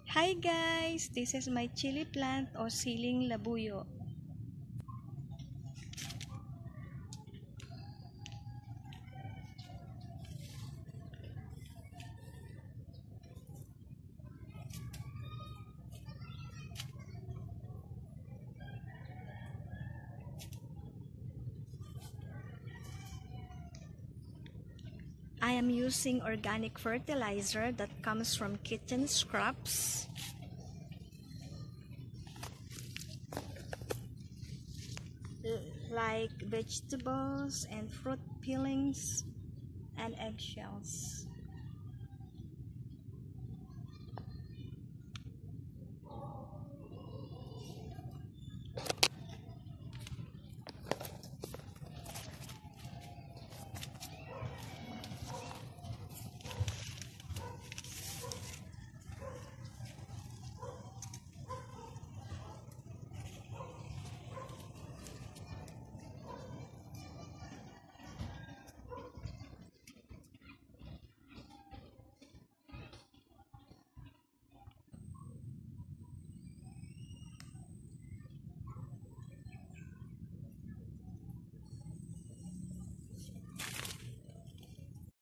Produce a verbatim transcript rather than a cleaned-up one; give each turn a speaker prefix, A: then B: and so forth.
A: Hi guys, this is my chili plant o siling labuyo. I am using organic fertilizer that comes from kitchen scraps. Like vegetables and fruit peelings and eggshells.